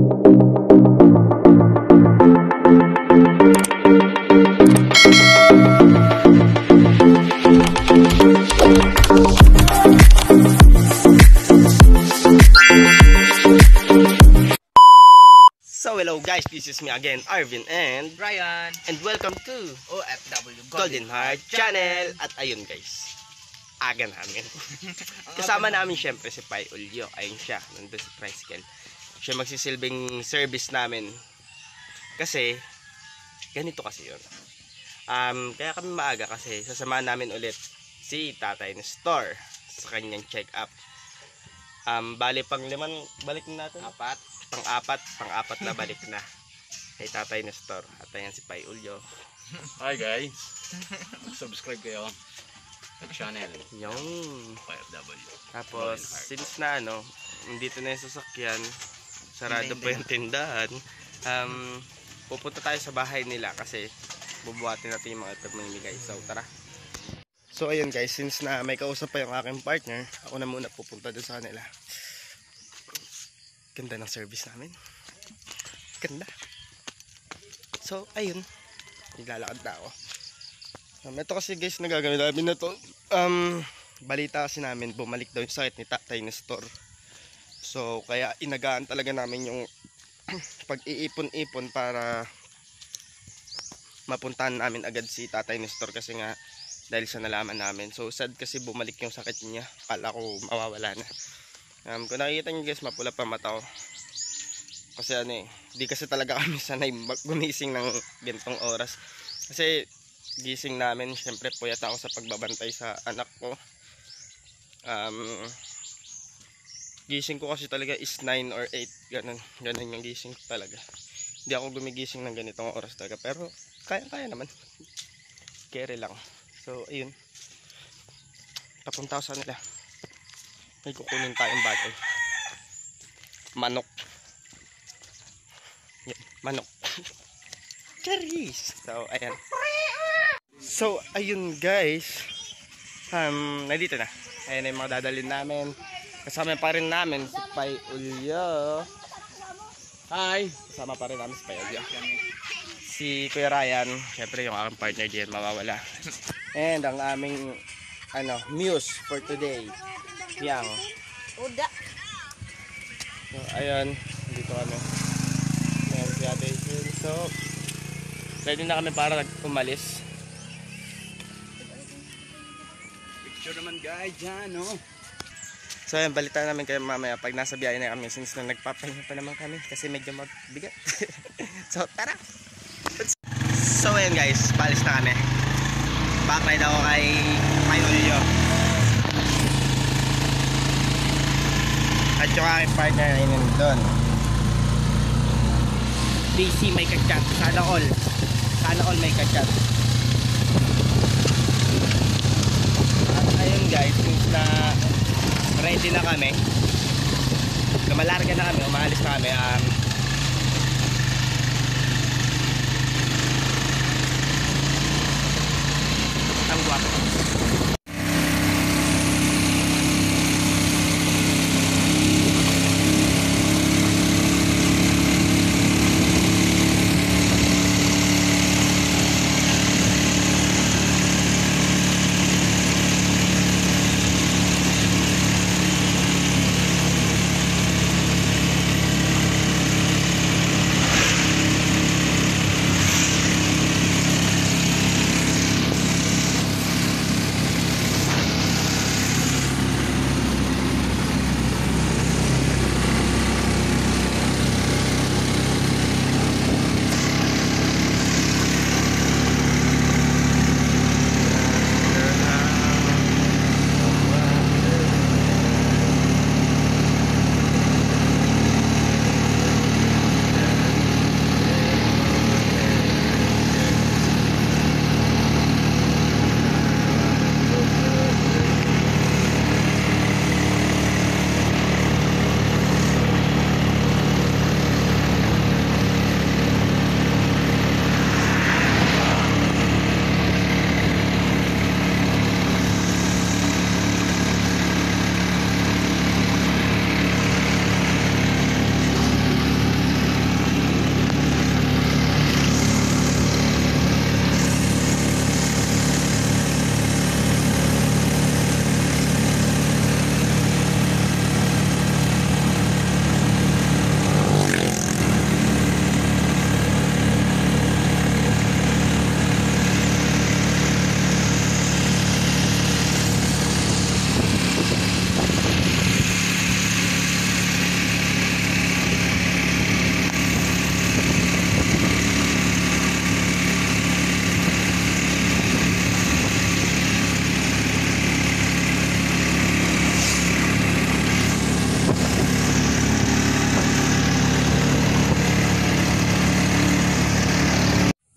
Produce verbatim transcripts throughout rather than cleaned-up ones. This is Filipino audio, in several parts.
So hello guys, this is me again, Arvin and Ryan, and welcome to O F W Golden Heart Channel. At ayun guys, aga namin. Kasama namin syempre si Pai Ulyo. Ayun siya, nandun sa tricycle. Siya magsisilbing service namin. Kasi ganito kasi yun. Um, kaya kami maaga kasi sasamahan namin ulit si Tatay Nestor sa kanyang check-up. Um, bali pang liman, balik na natin. Apat. Pang-apat, pang-apat na balik na kay Tatay Nestor. At ayan si Pai Ulyo. Hi guys, subscribe kayo sa channel Yung O F W. tapos since na ano, dito na yung sasakyan, sarado pa yung tindahan, um, pupunta tayo sa bahay nila kasi bubuhatin natin yung mga ito mamimigay. So tara. So ayun guys, since na may kausap pa yung aking partner, ako na muna pupunta doon sa kanila. Ganda ng service namin. Ganda. So, ayun. Nilalakad na ako. Um, ito kasi guys, nagagamit namin na to. Um, balita kasi namin, bumalik daw yung sakit ni Tatay Nestor. So, kaya inagaan talaga namin yung pag-iipon-ipon para mapuntahan namin agad si Tatay Nestor kasi nga dahil sa nalaman namin. So, sad kasi bumalik yung sakit niya. Kala ko mawawala na. Um, kung nakikita nyo guys, mapula pa mata ko. Kasi ano eh, di kasi talaga kami sanay gumising ng gantong oras. Kasi gising namin, syempre puyat ako sa pagbabantay sa anak ko. Um, gising ko kasi talaga is nine or eight, ganun, ganun yung gising ko talaga. Hindi ako gumigising ng ganitong oras talaga, pero kaya-kaya naman. Kere lang. So ayun, papunta ako sa nila. May kukunin tayong bagay. Manok. Yan, manok. Cherries. So, ayan. So, ayun guys. Um, nandito na. Ayan yung mga dadalhin namin. Kasama pa rin namin si Pai Ulyo. Hi. Kasama pa rin namin si Pai Ulyo. Si Kuya Ryan. Siyempre yung aking partner diyan mawawala. And ang aming ano, muse for today. Yang. Uda. So, ayun, dito kami. Ayan si Ate Isil. So, ready na kami para umalis. Picture naman guys dyan, no? So, ayun, balita namin kayo mamaya pag nasa biyahe na kami since na nagpapahinga pa naman kami kasi medyo mabigat. So, tara! So, ayun guys, palis na kami. Backride ako kay Pai Ulyo. At yung aking partner ay nandun. D C may kachat. Sana all. Sana all may kachat. At ayun guys, since na ready na kami, lumalarga na kami, umalis na kami. Um, ang guwapo.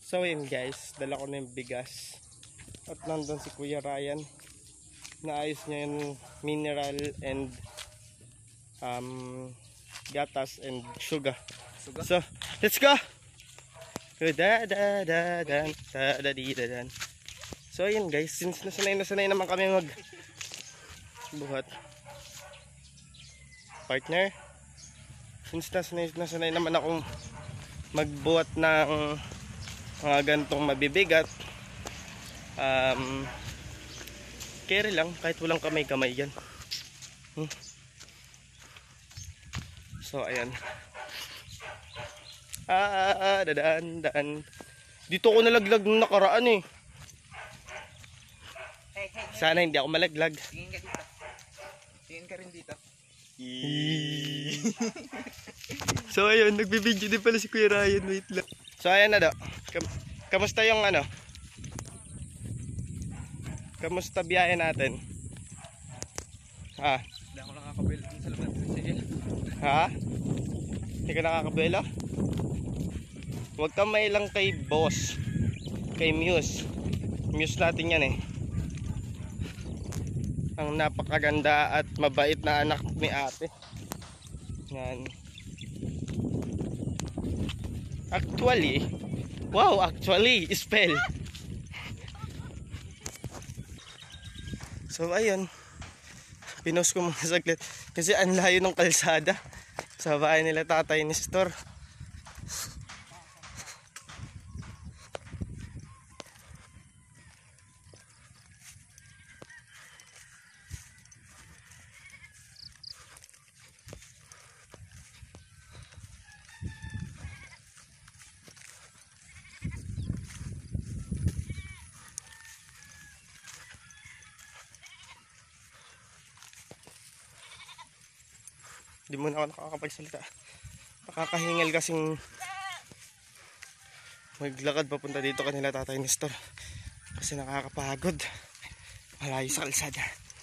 So yun guys, dala ko na yung bigas. At nandun si Kuya Ryan. Naayos niya yung mineral and um, gatas and sugar. So, let's go! Da da da da da da di da dan. So ayun guys, since nasanay na sanay naman kami mag buhat. Partner, since nasanay na sanay naman akong magbuhat ng mga gantong mabibigat, um, carry lang kahit walang kamay-kamay yan. Hmm. So ayan. Ah, dadaan, daan. Dito ko nalaglag nung nakaraan eh. Hey, hey, Sana hindi ako malaglag. tingin ka dito. Tingin ka rin dito. So ayun, nagbibideo din pala si Kuya Ryan. Wait lang. So ayan na daw. Kam kamusta yung ano? Kamusta biyahe natin? Ha? Hindi ako nakakabili dun sa labas. Sige. Ha? Hindi ka nakakabelo? Huwag kang mailang kay boss. Kay Muse. Muse natin yan eh. Ang napakaganda at mabait na anak ni ate. Yan. Actually, wow, actually, spell. So ayun, pinost ko muna saglit kasi ang layo ng kalsada sa bahay nila Tatay Nestor. Hindi muna ako nakakapagsalita. Nakakahingal kasing maglakad papunta dito kanila Tatay Nestor. Kasi nakakapagod. Malayo sa kalsada.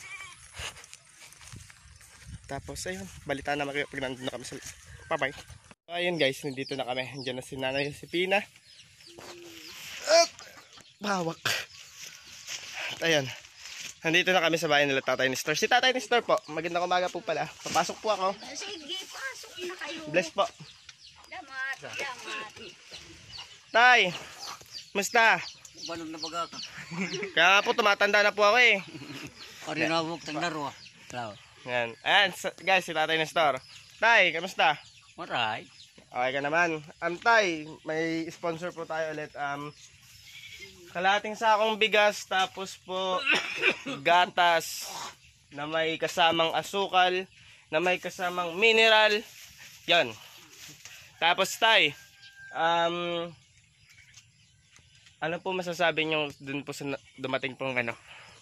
Tapos ayun, balita na kayo pag nandun na kami sa... Bye bye. So, ayun guys, nandito na kami. Nandiyan na si Nanay Josepina. At bawak. At ayun. Nandito na kami sa bahay nila Tatay Nestor. Si Tatay Nestor po, magandang umaga po pala. Papasok po ako. Sige, pasok na kayo. Bless po. Damat, damat. Tay, musta? Balog na baga ka. Kaya nga po, tumatanda na po ako eh. Pari na buk tang laro. Lao. Yan. Ayan, sa- guys, si Tatay Nestor. Tay, kamusta? Maray. Okay ka naman. Um, Tay, may sponsor po tayo ulit. Um, kalahating sakong bigas, tapos po gatas na may kasamang asukal, na may kasamang mineral. Yan. Tapos Tay, um, ano po masasabi nyo dun po sa na- dumating pong ano?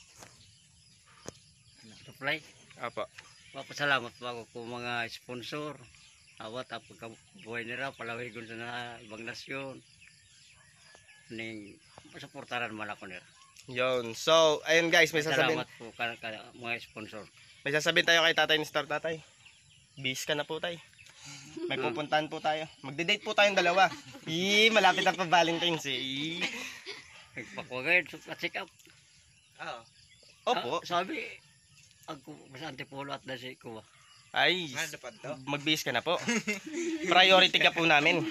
Supply. Apo. Papasalamat po ako kung mga sponsor. Awat ang pagkabuhay nila, palawigon sa na ibang nasyon. Ning masuportaran man ako nila. Yun. So, ayun guys, may sasabihin. Salamat po ka, ka mga sponsor. May sasabihin tayo kay Tatay Nestor, Tatay. Bis ka na po, Tay. May pupuntahan po tayo. Magde-date po tayong dalawa. Ii, malapit na pa Valentine's eh. Ii. Nagpakwagay, check up. Oo. Opo. Ah, sabi, ako sa antipolo at nasi ko. Ay, mag-bis ka na po. Priority ka po namin.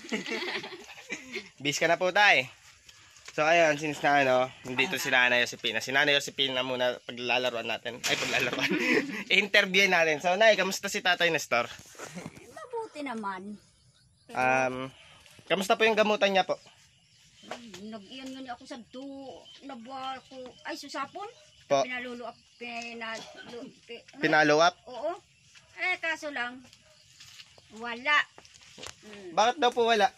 Bis ka na po, Tay. So ayun, since na ano, nandito si Nanay Josepina. Si Nanay Josepina muna paglalaruan natin. Ay, paglalaruan. I-interview natin. So, Nay, kamusta si Tatay Nestor? Mabuti naman. Um, kamusta po yung gamutan niya po? Nag-iyan nga niya ako sa do. Nabuha ko. Ay, susapon? Po. Pinalulo up. Pinalu, pi, ano? Pinalo up? Oo. Eh, kaso lang. Wala. Hmm. Bakit daw po wala?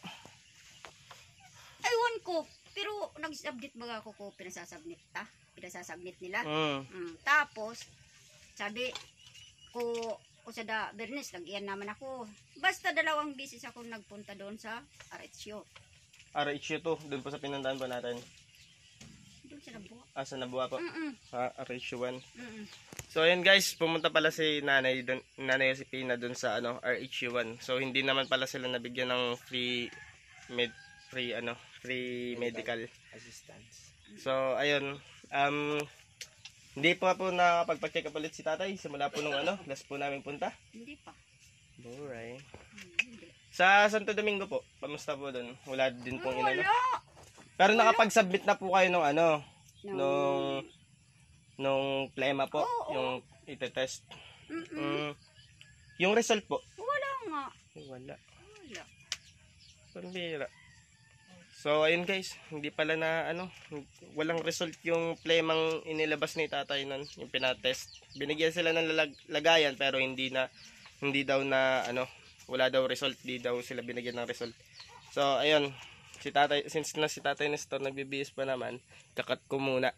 Aywan ko. Pero nag-submit baga ako ko pinasasubmit ta. Pinasasubmit nila. Mm. Mm, tapos, sabi ko, ko sa da, Bernes, nag-iyan naman ako. Basta dalawang bisis ako nagpunta doon sa Aretsyo. R H U to, doon po sa pinuntahan po natin. Doon sa Nabuha. Ah, sa Nabuha po. Mm-mm. Sa R H U one. Mm-mm. So ayun guys, pumunta pala si Nanay dun, Nanay Josepina doon sa ano R H U one. So hindi naman pala sila nabigyan ng free med free ano, free medical. Assistance. So, ayun. Um, hindi pa po nakapagpa-check up ulit si tatay. Simula po nung ano, last po namin punta. Hindi pa. Alright. Hmm, hindi. Sa Santo Domingo po, kamusta po doon? Wala din pong inano. Wala. Pero nakapag-submit na po kayo nung ano, No. nung nung plema po, Oo, oo. yung itetest. Mm-mm. Mm, yung result po, Wala nga. wala. Wala. Pambira. So, ayun guys, hindi pala na ano, walang result yung plemang inilabas ni tatay nun, yung pinatest. Binigyan sila ng lalag- lagayan pero hindi na, hindi daw na ano, wala daw result, hindi daw sila binigyan ng result. So, ayun, si tatay, since na si tatay Nestor nagbibihis pa naman, kakat ko muna.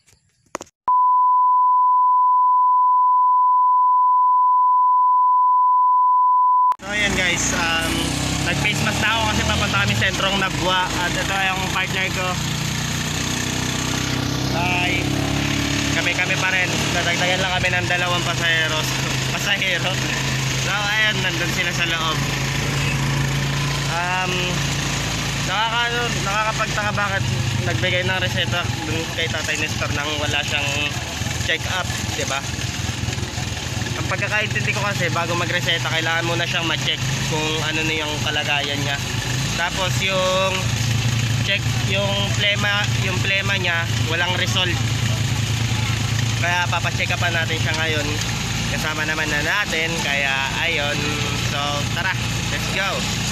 So, ayan guys, um, nag-face mask na ako kasi papunta kami sentrong Nabwa at ito yung partner ko. Bye. Kami-kami pa rin. Nadagdagan lang kami ng dalawang pasaheros. Pasahero. So ayan, nandun sila sa loob. Um, nakaka, nakakapagtaka bakit nagbigay ng reseta dun kay Tatay Nestor nang wala siyang check-up, diba? Ang pagkakaintindi ko kasi bago magreseta kailangan muna siyang ma-check kung ano na yung kalagayan niya. Tapos yung check yung plema, yung plema niya walang result. Kaya papacheck upan natin siya ngayon. Kasama naman na natin kaya ayun. So tara, let's go.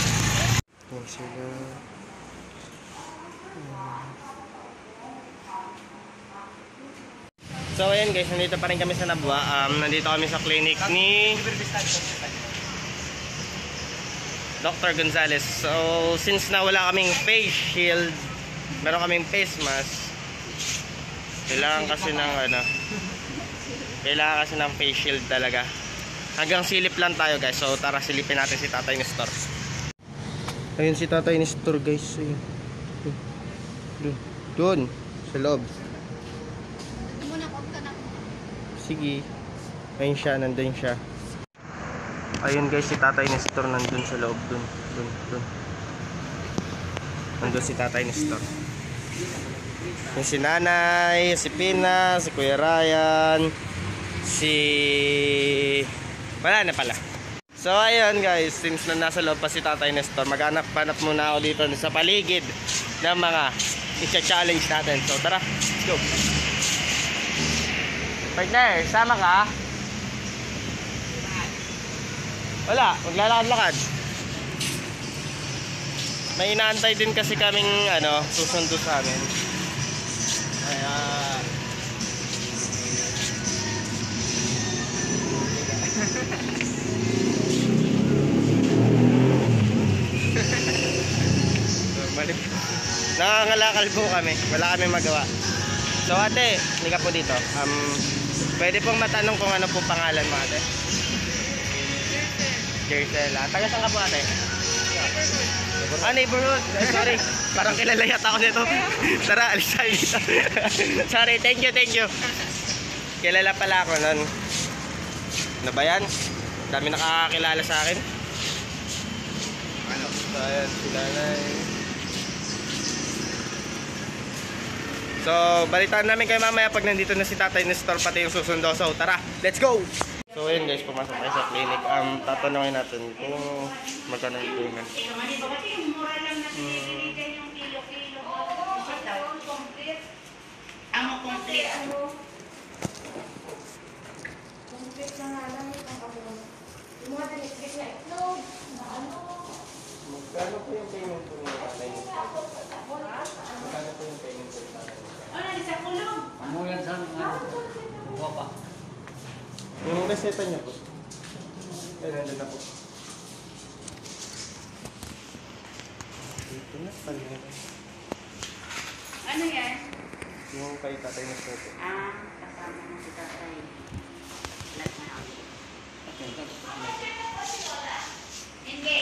So ayan guys, nandito pa rin kami sa Nabwa. Um, nandito kami sa clinic ni Doctor Gonzales. So since na wala kaming face shield, meron kaming face mask. Kailangan kasi ng ano, kailangan kasi ng face shield talaga. Hanggang silip lang tayo guys. So tara, silipin natin si Tatay Nestor. Ayun si Tatay Nestor guys. Ayun. Doon sa loob. Sige. Ayun siya, nandun siya. Ayun guys, si Tatay Nestor nandun sa loob. Dun, dun, dun. Nandun si Tatay Nestor. Yung si Nanay, si Pina, si Kuya Ryan, si... Wala na pala. So ayun guys, since na nasa loob pa si Tatay Nestor, maghanap-hanap muna ako dito sa paligid ng mga i-challenge natin. So tara, let's go. Partner, sama ka? Wala, maglalakad-lakad. May inaantay din kasi kaming ano, susundo sa amin. Kaya nangangalakal po kami. Wala kami magawa. So ate, hindi ka po dito. Um, pwede pong matanong kung ano po pangalan mo ate? Jersela. Taga saan ka po ate? Ah, neighborhood. Ay, sorry. Parang kilala yata ako nito. Tara, alis tayo dito. Sorry, thank you, thank you. Kilala pala ako nun. Ano ba yan? Dami nakakakilala sa akin. Ano? So, ayan, sila na So, balitaan namin kayo mamaya pag nandito na si Tatay Nestor pati yung susundo. So, tara, let's go! So, ayun guys, pumasok tayo sa clinic. Um, tatanungin natin kung magkano yung payment. Hmm. Amo complete. Magkano po yung payment po ng Tatay Nestor? Magkano po yung payment po ng Tatay Nestor? Amuyan sa mga buwa pa. Yung reseta niya po. Ay, nandun na po. Ito na pala. Ano yan? Yung kay Tatay Nestor po. Ah, kasama mo si tatay. Lahat na ako. Hindi.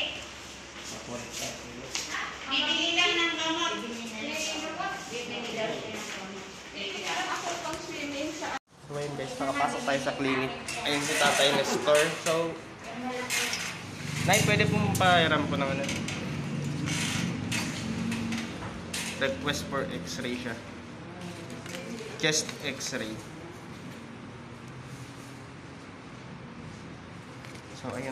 Bibili lang ng gamot. Bibili lang ng gamot. Ako pang swimming sa... So ayun guys, nakapasok tayo sa clinic. Ayun si Tatay Nestor. So, Nay, pwede pong pahiram po naman. request for x-ray siya. Chest x-ray. So, ayun.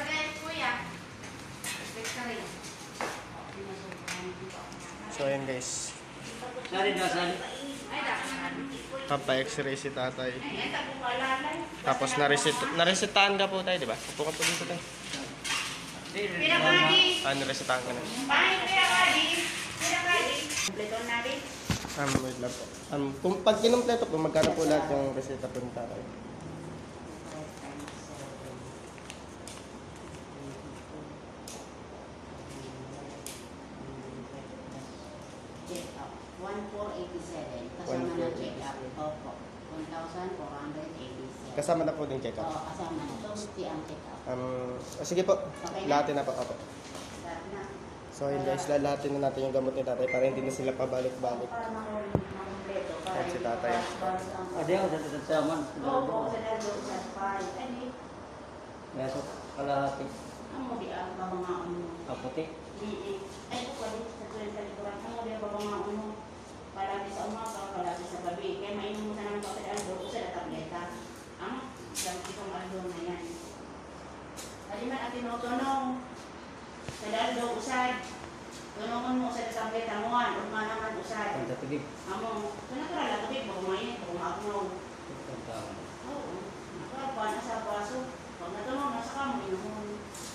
So, ayun guys. Sali na, sali. Papa-x-ray si tatay. Tapos na-reset, na-resetahan ka po tayo, di ba? Upo ka po dito tayo. Ah, na-resetahan ka na. Um, wait lang po. Um, kung pag kinumpleto po, magkano po lahat yung reseta po ni tatay? one thousand four hundred eighty-seven. Kasama na check-up. Opo. one thousand four hundred eighty-seven. Kasama na po din check-up. Oo, kasama na. two fifty ang check-up. Um, oh, sige po, Okay na? lahatin na po. Opo. Lahat na. So yun guys, lalahatin na natin yung gamot ni tatay para hindi na sila pabalik-balik. Para makumpleto. Para At si tatay. Adi ako sa tatsaman. Oo, sa lalo sa five. Ano eh? Kaya sa kalahati. Ang mo di ang babangaon mo. Kaputi. Hindi. Ay, ko pa din sa tuwing talikuran. Ang mo di ang babangaon mo. Palagi sa umaga, palagi sa gabi. Kaya mainom mo na naman sa aldo o sa tableta. Ang ganti kong aldo na yan. Kaliman at tinutunong. Sa aldo usad. Tunungan mo sa tableta mo. Huwag nga naman usad. Ang tatugig. Amo, sa natural lang tubig, bago mainit, bago maagnaw. Oo, nakapa na sa baso. Pag natunaw, nasa kamo, inuhon.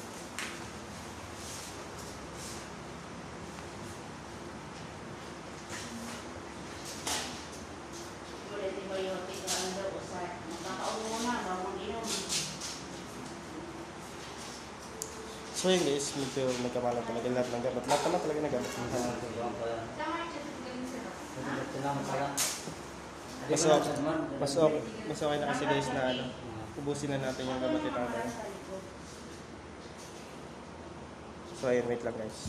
Ulit antibiotic na ano daw, usad. Magkakaumo na, bago mag-inom. So yun guys, medyo nagkamalan talaga lahat ng gamot. Lahat naman talaga ng gamot. Salamat pala. Mas okay, mas okay, mas okay na kasi guys na ano, ubusin na natin yung gamot ni tatay. So ayun, wait lang guys.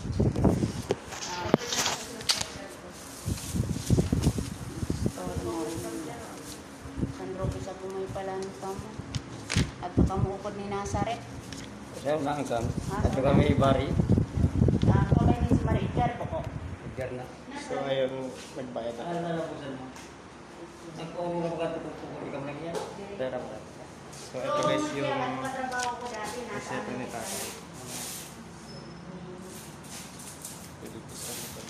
Sandro, isa pumay pala ng tamo. At kamuukod ni Nazaret. Siya, unahin kami. At kami ibari. Ako kay ni si Maricar po ko. Edgar na. So ayun, nagbayad na. Ano na lang po sa mo? Nagpawag mo ka ito kung hindi ka mo nagyan. Pera pa. So ito guys yung katrabaho ko dati nasa reseta ni tatay. Pwede ko sa likod.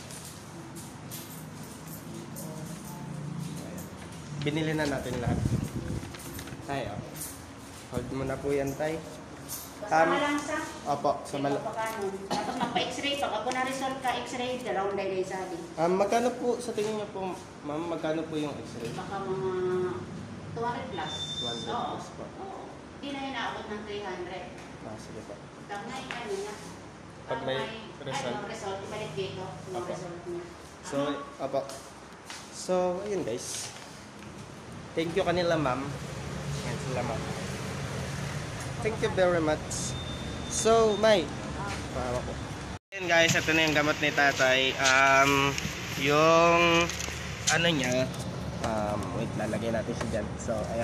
Binili na natin lahat. Tay, oh. Hold mo na po yan, tay. Basta Um, lang sa Opo, sa mal... Tapos magpa-x-ray pag ako na-result ka x-ray dalawang day sa di. Um, magkano po, sa tingin niyo po, ma'am, magkano po yung x-ray? Baka mga two hundred plus. two hundred Oo. plus po. Oo. Hindi na yun naabot ng three hundred. Ah, sige po. Pag may ano niya. Pag may result. Ano, result. Ibalik dito. Yung Opo. result niya. So, opo. So, ayun guys. Thank you kanila, ma'am. Yan sila, ma'am. Thank you very much. So, May. Pahawa ko. Ayun guys, ito na yung gamot ni tatay. Um, yung ano niya, um, wait, lalagay natin siya dyan. So, ayan.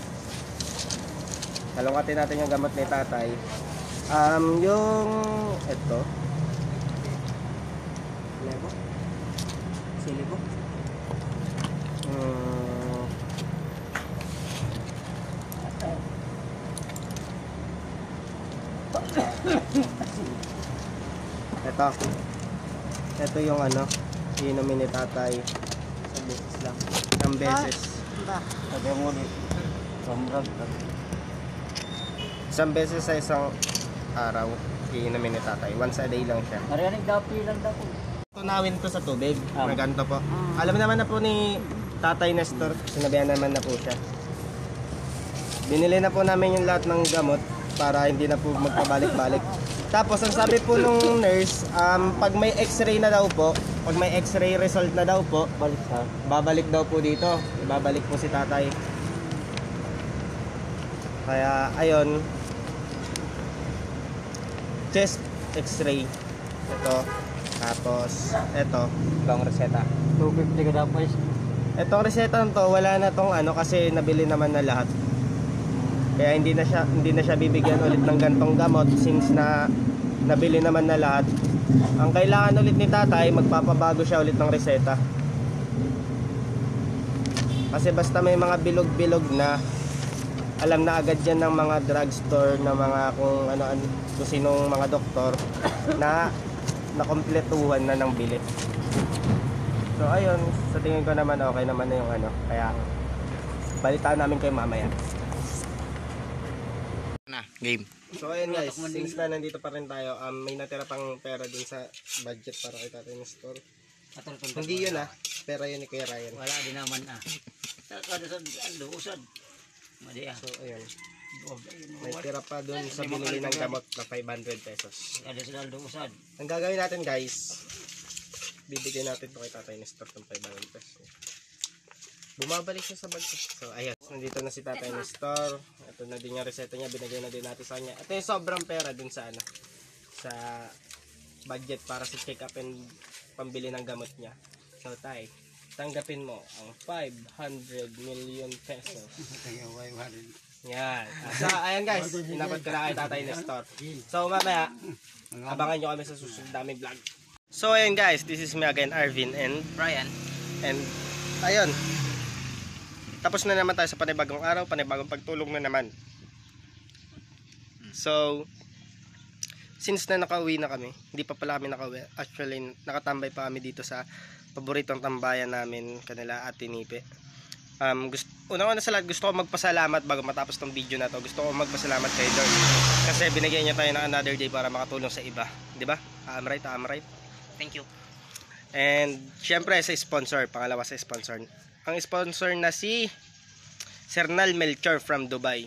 Halungatin natin yung gamot ni tatay. Um, yung ito. Lebo? Silibo? Hmm. Ito. Ito yung ano, inumin ni tatay. Isang beses lang. Isang beses. Ba? Sabi mo ni Sombrag. Isang beses sa isang araw, iinumin ni tatay. Once a day lang siya. Marianig dapi lang daw. Tunawin to sa tubig. Ah. Na ganito po. Alam naman na po ni Tatay Nestor. Sinabihan naman na po siya. Binili na po namin yung lahat ng gamot para hindi na po magpabalik-balik. Tapos ang sabi po nung nurse, um, pag may x-ray na daw po, pag may x-ray result na daw po, Balik sa. babalik daw po dito. Babalik po si tatay. Kaya ayun, chest x-ray. Ito. Tapos ito, ibang reseta. two fifty ka dapat. Itong reseta to, wala na tong ano kasi nabili naman na lahat. Kaya hindi na siya hindi na siya bibigyan ulit ng gantong gamot since na nabili naman na lahat. Ang kailangan ulit ni tatay, magpapabago siya ulit ng reseta. Kasi basta may mga bilog-bilog na, alam na agad yan ng mga drugstore, na mga kung ano, ano kung sinong mga doktor na nakompletuhan na ng bili. So ayun, sa tingin ko naman okay naman na yung ano, kaya balitaan namin kayo mamaya. Na, game. So ayun guys, since na nandito pa rin tayo, um, may natira pang pera dun sa budget para kay tatay Nestor. Hindi yun ah, pera yun ni Kuya Ryan. Wala din naman ah. Kada sa ando usad. Madi ah. So ayun, may tira pa dun sa binili ng gamot na five hundred pesos. Kada sa ando usad. Ang gagawin natin guys, bibigyan natin to kay tatay Nestor ng five hundred pesos. Bumabalik siya sa bag. So ayun, nandito na si tatay Nestor. Ito na din yung reseta niya, binigay na din natin sa kanya. Ito yung sobrang pera dun sa ano, sa budget para sa check up and pambili ng gamot niya. So tay, tanggapin mo ang five hundred million pesos. Yan. So ayan guys, inabot ko na kay tatay Nestor. So mamaya, abangan nyo kami sa susunod naming vlog. So ayun guys, this is me again, Arvin and Brian. And ayun, tapos na naman tayo sa panibagong araw, panibagong pagtulog na naman. So since na nakauwi na kami, hindi pa pala kami nakauwi. Actually, nakatambay pa kami dito sa paboritong tambayan namin, kanila Ate Nipe. Um, gusto, unang-una sa lahat, gusto ko magpasalamat bago matapos tong video na to. Gusto ko magpasalamat kay Lord kasi binigyan niya tayo ng another day para makatulong sa iba, 'di ba? I'm right, I'm right. Thank you. And syempre sa sponsor, pangalawa sa sponsor. Ang sponsor na si Sernal Melchor from Dubai.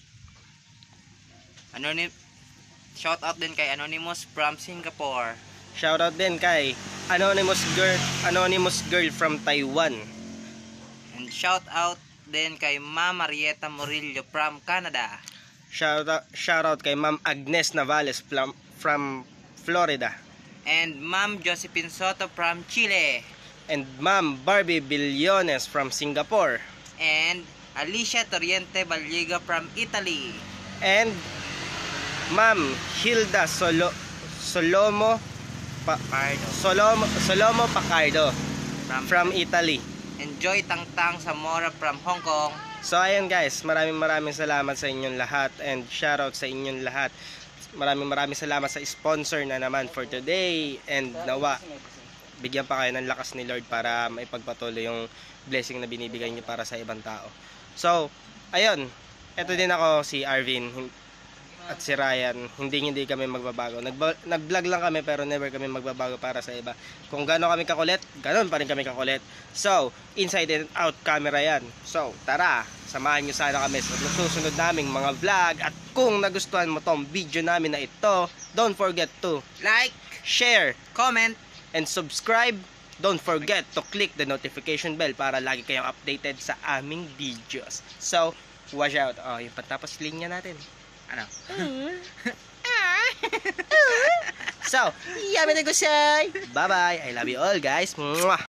Anonym shout out din kay Anonymous from Singapore. Shoutout din kay Anonymous Girl, Anonymous Girl from Taiwan. And shout out din kay Ma'am Marieta Murillo from Canada. Shoutout shoutout kay Ma'am Agnes Navales from, from Florida. And Ma'am Josephine Soto from Chile. And Ma'am Barbie Billones from Singapore. And Alicia Toriente Valliga from Italy. And Ma'am Hilda Solo, Solomo pa, Pardo Solomo Solomo Pacardo from, from Italy. Enjoy Tangtang Zamora from Hong Kong. So ayan guys, maraming maraming salamat sa inyong lahat and shoutout sa inyong lahat. Maraming maraming salamat sa sponsor na naman for today, and nawa bigyan pa kayo ng lakas ni Lord para maipagpatuloy yung blessing na binibigay niyo para sa ibang tao. So ayun, eto din ako, si Arvin at si Ryan. Hindi hindi kami magbabago. Nag-vlog lang kami pero never kami magbabago para sa iba. Kung gaano kami kakulit, ganoon pa rin kami kakulit. So, inside and out camera yan. So, tara, samahan nyo sana kami sa susunod naming mga vlog. At kung nagustuhan mo tong video namin na ito, don't forget to Like, share, comment, and subscribe. Don't forget to click the notification bell para lagi kayong updated sa aming videos. So, watch out. Oh, yung patapos linya natin. ano? So, yummy na gusay. Bye-bye. I love you all, guys. Mwah.